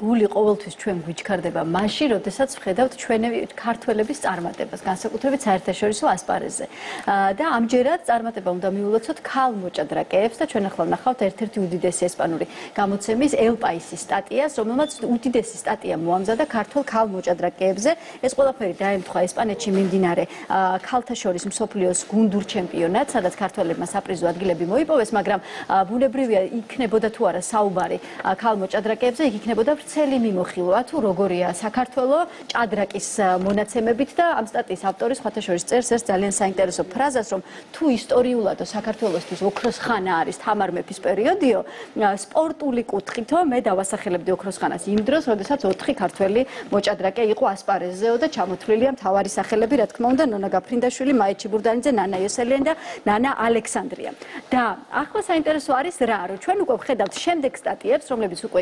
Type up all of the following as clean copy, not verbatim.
გული ყოველთვის ჩვენ გვიჩქარდება მაშინ, როდესაც ვხედავთ ჩვენი ქართველების წარმატებას, განსაკუთრებით საერთაშორისო ასპარეზზე. და ამჯერად წარმატება უნდა მიულოცოთ ქალ მოჭადრაკეებს და ჩვენ ახლა ვნახავთ ერთ-ერთი უდიდესი ესპანური გამოცემის El País-ის სტატიას, რომელმაც უდიდესი სტატია მოამზადა ქართულ ქალ მოჭადრაკეებზე. ეს ყველაფერი დაემთხვა ესპანეთში მიმდინარე ქალთა შორის მსოფლიოს გუნდურ ჩემპიონატს, სადაც ქართველებმა საპრიზო ადგილები მოიპოვეს, მაგრამ ბუნებრივია იქნებოდა თუ არა საუბარი ქალ მოჭადრაკეებზე, იქ იქნებოდა ვრცელი მიმოხილვა თუ როგორია საქართველო ჭადრაკის მონაცემებით და ამ სტატიის ავტორი სხვათა შორის წერს ეს ძალიან საინტერესო ფრაზას, რომ თუ ისტორიულადო საქართველოსთვის ოქროს ხანა არის თამარ მეფის პერიოდიო, სპორტული კუთხითო მე დავასახელებდი ოქროს ხანას იმ დროს, როდესაც 4 ქართველი მოჭადრაკე იყო ასპარეზზეო და ჩამოთვლილია მთავარი სახელები, რა თქმა უნდა, ნონა გაფრინდაშვილი, მაია ჩიბურდანიძე, ნანა იოსელიანი და ნანა ალექსანდრია. და ახლა საინტერესო არის რა, რომ ჩვენ უკვე ვხედავთ შემდეგ სტატიებს, რომლებიც უკვე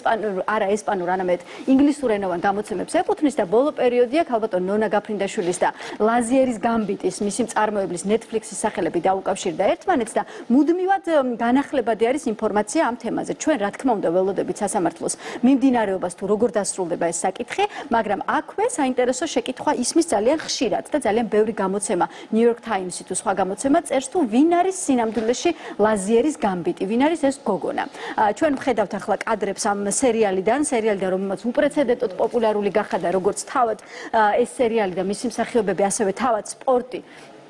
არა ესპანურ, არამედ ინგლისურენოვან გამოცემებს ეკუთვნის და ბოლო პერიოდია ქალბატონ ნონა გაფრინდაშვილის და ლაზიერის გამბიტის მისი მწარმოებლის Netflix-ის სახელები დაუკავშირდა ერთმანეთს და მუდმივად განახლებადი არის ინფორმაცია ამ თემაზე. ჩვენ რა თქმა უნდა ველოდებით სასამართლოს მიმდინარეობას თუ როგორ დასრულდება ეს საკითხი, მაგრამ აქვე საინტერესო შეკითხვა ისმის ძალიან ხშირად და ძალიან ბევრი გამოცემა New York Times-ი თუ სხვა გამოცემა წერს თუ ვინ არის სინამდვილეში ლაზიერის გამბიტი, ვინ არის ეს გოგონა. ჩვენ ვხედავთ ახლა კადრებს ამ სერიალიდან, რომელმაც უპრეცედენტოდ პოპულარული გახადა როგორც თავად ეს სერიალი და მისი მსახიობები, ასევე თავად სპორტი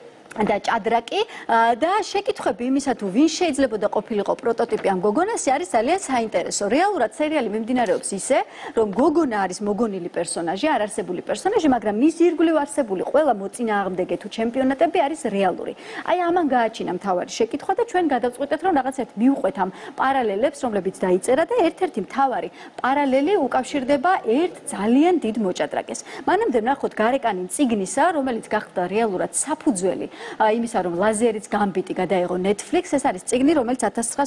და ჭადრაკი და შეკითხვები იმისა თუ ვინ შეიძლებოდა ყოფილიყო პროტოტიპი ამ გოგონას არის ძალიან საინტერესო. რეალურად სერიალი მიმდინარეობს ისე, რომ გოგონა არის მოგონილი პერსონაჟი, არარსებული პერსონაჟი, მაგრამ მის ირგვლივ არსებული ყველა მოწინააღმდეგე თუ ჩემპიონატები არის რეალური. აი ამან გააჩინა მთავარი შეკითხვა და ჩვენ გადავწყვიტეთ, რომ რაღაცეთ მივყვეთ ამ პარალელებს, რომლებიც დაიწერა და ერთ-ერთი მთავარი პარალელი უკავშირდება ერთ ძალიან დიდ მოჭადრაკეს. მანამდე ვნახოთ გარეკანი წიგნისა, რომელიც გახდა რეალურად საფუძველი იმისა, რომ ლაზიერის გამბიტი გადაიღო Netflix, ეს არის წიგნი, რომელიც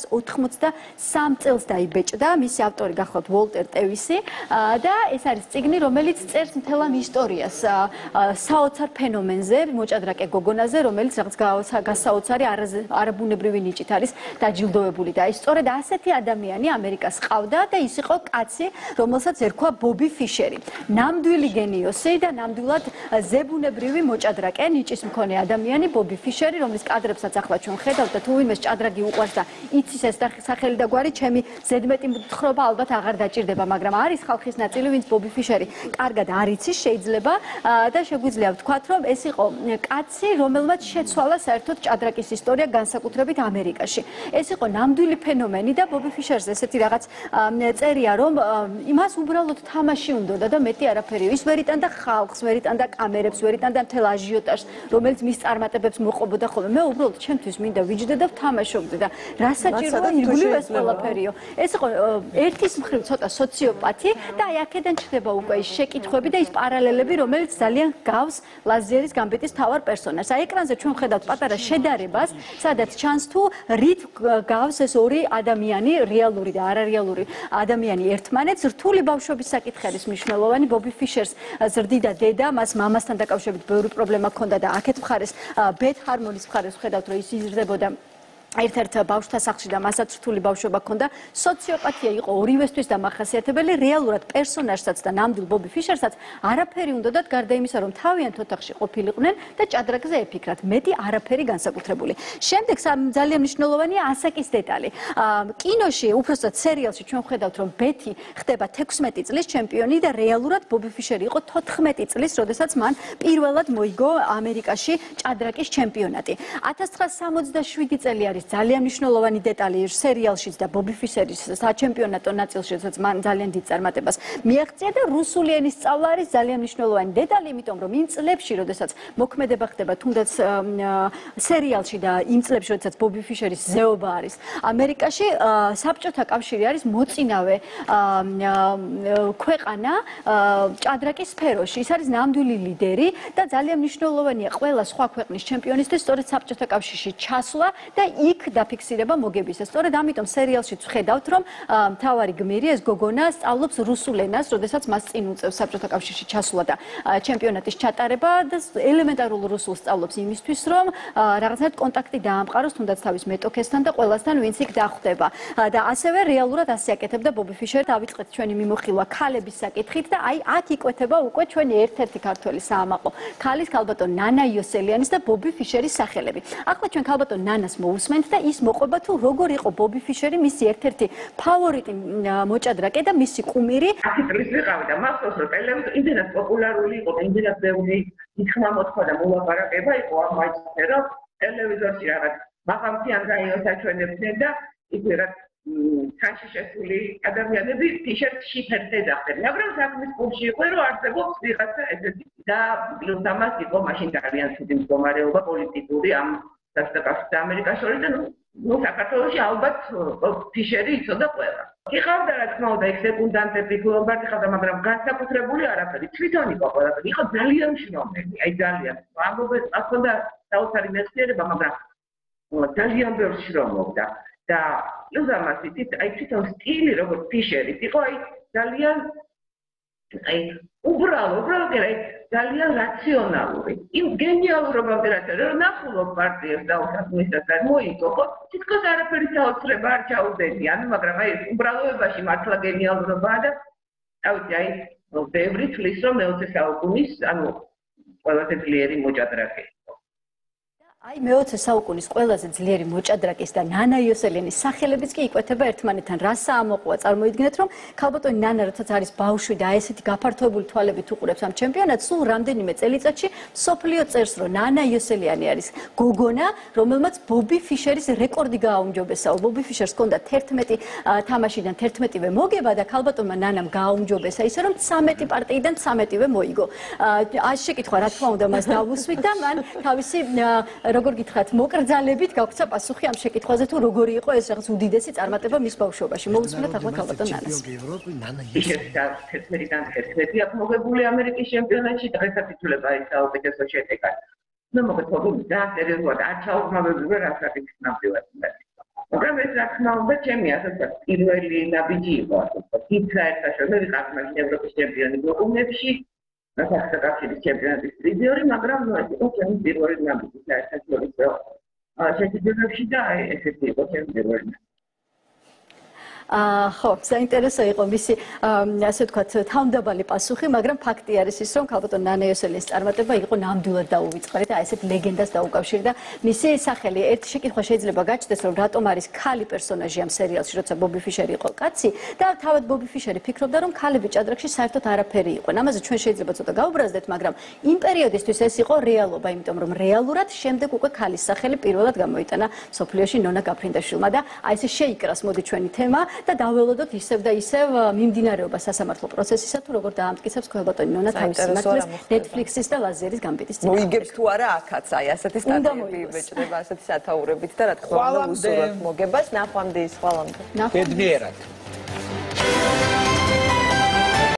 1983 წელს დაიბეჭდა, მისი ავტორი გახლავთ უოლტერ ტევისი და ეს არის წიგნი, რომელიც წერს მთელ ამ ისტორიას საოცარ ფენომენზე, მოჭადრაკე გოგონაზე, რომელიც რაღაც გასაოცარი არაბუნებრივი ნიჭით არის დაჯილდოვებული და ის სწორედ ასეთი ადამიანი ამერიკას ყავდა და ის იყო კაცი, რომელსაც ერქვა ბობი ფიშერი. ნამდვილი გენიოსი და ნამდვილად ზებუნებრივი მოჭადრაკე, ნიჭის მქონე ადამიანი ბობი ფიშერი, რომლის კადრებსაც ახლა ჩვენ ხედავთ და თუ ვინმეს ჭადრაკი უყვარს და იცის ეს სახელი და გვარი, ჩემი ზედმეტი მოთხრობა ალბათ აღარ დაჭირდება, მაგრამ არის ხალხის ნაწილი, ვინც ბობი ფიშერი კარგად არ იცის, შეიძლება და შეგვიძლია ვთქვათ, რომ ეს იყო კაცი, რომელმაც შეცვალა საერთოდ ჭადრაკის ისტორია განსაკუთრებით ამერიკაში. ეს იყო ნამდვილი ფენომენი და ბობი ფიშერს ესეთი რაღაც წერია, რომ იმას უბრალოდ თამაში უნდოდა და მეტი არაფერი. ის ვერ იტანდა ხალხს, ვერ იტანდა კამერებს, ვერ იტანდა მთელ აჟიოტაჟს, რომელიც მის წარმატებებს მოყვებოდა ხოლმე. მე უბრალოდ ჩემთვის მინდა ვიჯდე და ვთამაშობდი და რა საჭიროა ირგვლივ ეს ყველაფერიო. ეს იყო ერთის მხრივ ცოტა სოციოპათი და აი აქედან ჩდება უკვე ის შეკითხვები და ის პარალელები, რომელიც ძალიან გავს ლაზიერის გამბიტის მთავარ პერსონაჟს. აი ეკრანზე ჩვენ ვხედავთ პატარა შედარებას, სადაც ჩანს თუ რით გავს ეს ორი ადამიანი, რეალური და არარეალური ადამიანი ერთმანეთს. რთული ბავშვობის საკითხი არის მნიშვნელოვანი. ბობი ფიშერს ზრდიდა დედა, მას მამასთან დაკავშირებით ბევრი პრობლემა ჰქონდა და აქეთ მხარეს ბეთ ჰარმონის მხარეს ვხედავთ, რომ ის იზრდებოდა ერთ-ერთ ბავშვთა სახლში და მასაც რთული ბავშვობა ჰქონდა. სოციოპათია იყო ორივესთვის დამახასიათებელი, რეალურად პერსონაჟსაც და ნამდვილ ბობი ფიშერსაც არაფერი უნდათ გარდა იმისა, რომ თავიანთ ოთახში ყოფილიყვნენ და ჭადრაკზე ეფიქრათ. მეტი არაფერი განსაკუთრებული. შემდეგ ძალიან მნიშვნელოვანია ასაკის დეტალი. კინოში, უბრალოდ სერიალში ჩვენ ვხედავთ, რომ ბეთი ხდება 16 წლის ჩემპიონი და რეალურად ბობი ფიშერი იყო 14 წლის, როდესაც მან პირველად მოიგო ამერიკაში ჭადრაკის ჩემპიონატი. 1967 წელი არის ძალიან მნიშვნელოვანი დეტალი სერიალშიც და ბობი ფიშერის საჩემპიონატო ნაწილში, როდესაც მან ძალიან დიდ წარმატებას მიაღწია და რუსული ენის სწავლა არის ძალიან მნიშვნელოვანი დეტალი, იმიტომ რომ იმ წლებში, როდესაც მოქმედება ხდება თუნდაც სერიალში და იმ წლებში, როდესაც ბობი ფიშერის ზეობა არის ამერიკაში, საბჭოთა კავშირი არის მოწინავე ქვეყანა ჭადრაკის სფეროში. ის არის ნამდვილი ლიდერი და ძალიან მნიშვნელოვანია ყველა სხვა ქვეყნის ჩემპიონისთვის სწორედ საბჭოთა კავშირში ჩასვლა და იქ დაფიქსირება მოგებისა. სწორედ ამიტომ სერიალშიც ვხედავთ, რომ მთავარი გმირი ეს გოგონა სწავლობს რუსულ ენას, როდესაც მას წინ უწევს საბჭოთა კავშირში ჩასვლა და ჩემპიონატის ჩატარება და ელემენტარულ რუსულს სწავლობს იმისთვის, რომ რაღაცნაირად კონტაქტი დაამყაროს თუნდაც თავის მეტოქესთან და ყველასთან, ვინც იქ დახვდება. და ასევე რეალურად ასე აკეთებდა ბობი ფიშერი. დავიწყეთ ჩვენი მიმოხილვა ქალების საკითხით და აი აქ იკვეთება უკვე ჩვენი ერთ-ერთი ქართველი საამაყო ქალის ქალბატონ ნანა იოსელიანის და ბობი ფიშერის სახელები. ახლა ჩვენ ქალბატონ ნანას მოусმენთ და ის მოყვება თუ როგორ იყო ბობი ფიშერი, მისი ერთ-ერთი ფავორიტი მოჭადრაკე და მისი კუმირი. აქ წლის ვიყავი და მახსოვს რომ ტელევიზორი იმდენად პოპულარული იყო და იმდენად ბევრი იხმა მოთქვა და მოლაპარაკება იყო ამ მაჩზე, რომ ტელევიზორში რაღაც მაღალმთიან რაიონს აჩვენებდნენ და იქ რაღაც თანში შესული ადამიანები ფიშერს შიფერს ეძახდნენ. მაგრამ საქმის პულში იყო რომ არსებობს ვიღაცა ესეთი და პლუს ამას იყო მაშინ ძალიან ცუდი მდგომარეობა პოლიტიკური ამ დასაკავშირებით და ამერიკას შორის და ნუ საქართველოში ალბათ ფიშერი იცოდა ყველა. იყავდა რა თქმა უნდა ეგ სეკუნდანტები გლობალურად იყავდა, მაგრამ განსაკუთრებული არაფერი. თვითონ იყო ყველაფერი. იყო ძალიან შრომელი, აი ძალიან. ამბობენ ახლა საოცარი მეცნიერება, მაგრამ ძალიან ბევრი შრომობდა. და პლუს ამას იცით, აი თვითონ სტილი როგორც ფიშერის იყო, აი ძალიან აი უბრალო ძალიან რაციონალური. იმ გენიალურობამდე რაც არის, რომ ნახულობ პარტიებს და უსახმისას მოიგო, ხო? თითქოს არაფერი საოცრება არ ჩაუდენია, მაგრამ აი უბრალოებაში მართლა გენიალურობაა და თავი აი ბევრი თვლის რომ მე-20 საუკუნის, ანუ ყველაზე ძლიერი მოჭადრაკე. აი მე-20 საუკუნის ყველაზე ძლიერი მოჭადრაკის და ნანა იოსელიანის სახელებიც კი იკვეთება ერთმანეთთან. რა საამოყოა წარმოიდგინეთ, რომ ქალბატონი ნანა როდესაც არის ბავშვი და ესეთი გაფართოებული თვალებით უყურებს ამ ჩემპიონატს, სულ რამდენიმე წელიწადში მსოფლიო წერს, რომ ნანა იოსელიანი არის გოგონა, რომელმაც ბობი ფიშერის რეკორდი გააუმჯობესა. ბობი ფიშერს ჰქონდა 11 თამაშიდან 11-ვე მოგება და ქალბატონმა ნანამ გააუმჯობესა ისე, რომ 13 პარტიიდან 13-ვე მოიგო. ეს შეკითხვა რა თქმა უნდა მას დავუსვით და მან თავისი როგორ გითხრათ, მოკრძალებით გაგვცა პასუხი ამ შეკითხვაზე თუ როგორი იყო ეს რაღაც უდიდესი წარმატება მის ბავშვობაში. მოусმინეთ ახლა ქალბატონ ნანას. თერთმეტიდან 11 აქვს მოგებული ამერიკის ჩემპიონატში, დღესაც ითვლება ის საუკეთესო შედეგად. ნუ მოგეთხოვდი და სერიოზულად არ ჩაუღმავებია რასაც ნამდვილად. მაგრამ ეს რა თქმა უნდა ჩემი ასეთ პირველი ნაბიჯი იყო, ასე ვთქვათ. ის საერთაშორისო ვიყავ ევროპის ჩემპიონი გოგონებში. საქართველოს ჩემპიონატის პრიზიორი, მაგრამ ეს იყო ჩემი პირველი ნაბიჯი საერთაშორისო შეჯიბრებებში და ესეთი იყო ჩემი პირველი. ხო, საინტერესო იყო მისი ასე ვთქვათ თავმდაბალი პასუხი, მაგრამ ფაქტი არის ის, რომ ქალბატონ ნანა იოსელიანის წარმატება იყო ნამდვილად დაუვიწყარი და ესეთ ლეგენდას დაუკავშირდა. მისი სახელი ერთი შეკითხვა შეიძლება გაჩნდეს, რომ რატომ არის ქალი პერსონაჟი ამ სერიალში, როცა ბობი ფიშერი იყო კაცი და თავად ბობი ფიშერი ფიქრობდა, რომ ქალები ჭადრაკში საერთოდ არაფერი იყვნენ. ამაზე ჩვენ შეიძლება ცოტა გაუბრაზდეთ, მაგრამ იმ პერიოდისთვის ეს იყო რეალობა, იმიტომ რომ რეალურად შემდეგ უკვე ქალის სახელი პირველად გამოიტანა მსოფლიოში ნონა გაფრინდაშვილმა და აი ესე შეიკრას მოდი ჩვენი თემა და დაველოდოთ ისევ და ისევ მიმდინარეობა სასამართლო პროცესისა თუ როგორ დაამტკიცებს ქალბატონი ნონა თავის სიმართლეს Netflix-ის და ლაზერის გამბიტის წინააღმდეგ. მოიგებს თუ არა აქაც აი ასეთი სტატიები იბეჭდება ასეთი სათაურებით და რა თქმა უნდა უსურვებ მოგებას. ნახვამდის, ხვალამდე. ბედნიერად.